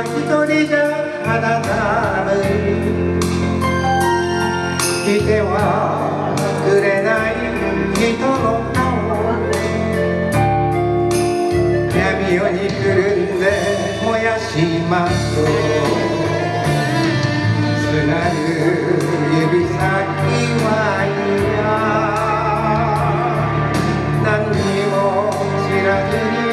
は一人じゃ肌寒い。来てはくれない人の顔、闇夜にくるんで燃やしましょう。つなぐ指先は嫌、何にも知らずに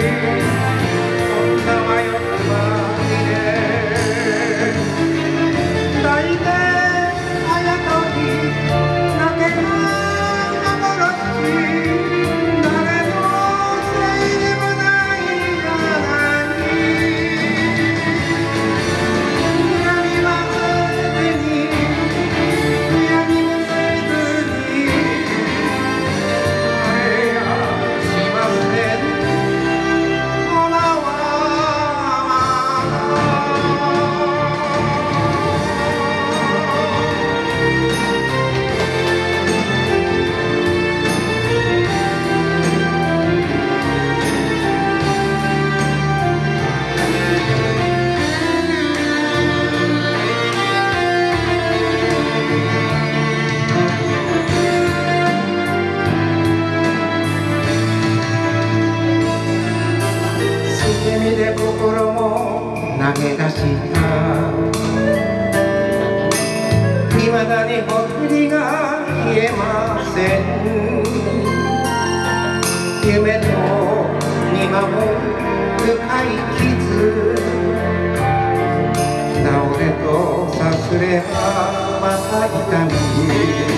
女はよくまみれ、抱いてあやとり泣ける幻、誰のせいでもないじゃない。やりませにやりもせずにあれやしません。で心も投げ出した、未だにほっりが消えません。夢と見守る深い傷、治れとさすればまた痛み。